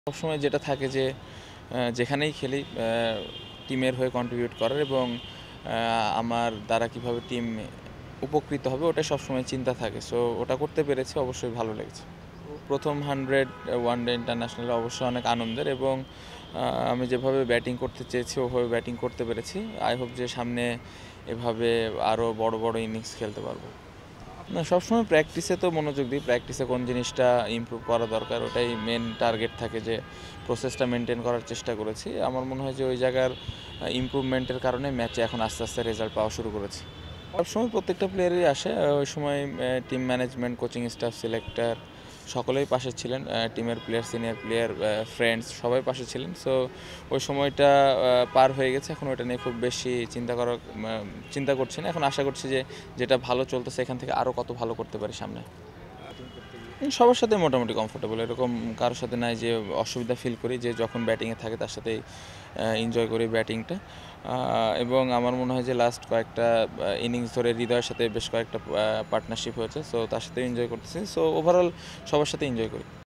সবসময় যেটা থাকে যে যেখানেই খেলি টিমের হয়ে কন্ট্রিবিউট করার এবং আমার দ্বারা কিভাবে টিম উপকৃত হবে ওটা সবসময় চিন্তা থাকে। সো ওটা করতে পেরেছি, অবশ্যই ভালো লেগেছে। প্রথম 100 ওয়ানডে ইন্টারন্যাশনালে অবশ্যই অনেক আনন্দের এবং আমি যেভাবে ব্যাটিং করতে চেয়েছি ওভাবে ব্যাটিং করতে পেরেছি। আই হোপ যে সামনে এভাবে আরও বড় বড় ইনিংস খেলতে পারবো। না, সবসময় প্র্যাকটিসে তো মনোযোগ দিই। প্র্যাকটিসে কোন জিনিসটা ইমপ্রুভ করা দরকার ওটাই মেন টার্গেট থাকে, যে প্রসেসটা মেনটেন করার চেষ্টা করেছি। আমার মনে হয় যে ওই জায়গার ইমপ্রুভমেন্টের কারণে ম্যাচে এখন আস্তে আস্তে রেজাল্ট পাওয়া শুরু করেছি। সবসময় প্রত্যেকটা প্লেয়ারই আসে। ওই সময় team management, coaching staff, selector সকলেই পাশে ছিলেন। টিমের প্লেয়ার, সিনিয়র প্লেয়ার, ফ্রেন্ডস সবাই পাশে ছিলেন। সো ওই সময়টা পার হয়ে গেছে। এখন ওটা নিয়ে খুব বেশি চিন্তা করছি না। এখন আশা করছি যে যেটা ভালো চলতেছে এখান থেকে আরও কত ভালো করতে পারি সামনে। সবার সাথে মোটামুটি কমফোর্টেবল, এরকম কারোর সাথে নাই যে অসুবিধা ফিল করি। যে যখন ব্যাটিংয়ে থাকে তার সাথেই এনজয় করি ব্যাটিংটা। এবং আমার মনে হয় যে লাস্ট কয়েকটা ইনিংস ধরে হৃদয়ের সাথে বেশ কয়েকটা পার্টনারশিপ হয়েছে। সো তার সাথে এনজয় করতেছি। সো ওভারঅল সবার সাথে এনজয় করি।